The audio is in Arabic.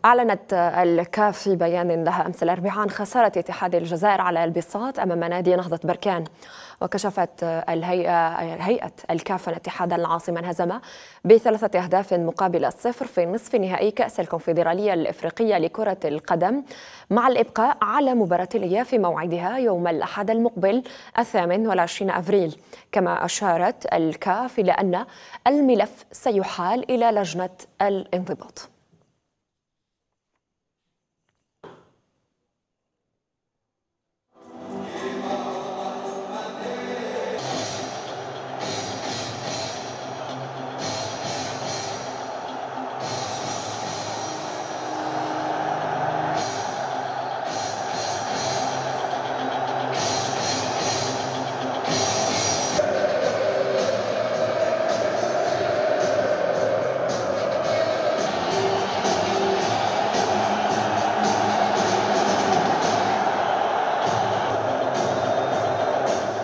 أعلنت الكاف في بيان لها أمس الأربعاء عن خسارة اتحاد الجزائر على البساط أمام نادي نهضة بركان. وكشفت هيئة الكاف أن اتحاد العاصمة انهزم ب3 أهداف مقابل 0 في نصف نهائي كأس الكونفدرالية الإفريقية لكرة القدم، مع الإبقاء على مباراة الإياب في موعدها يوم الأحد المقبل 28 أفريل. كما أشارت الكاف إلى أن الملف سيحال إلى لجنة الانضباط.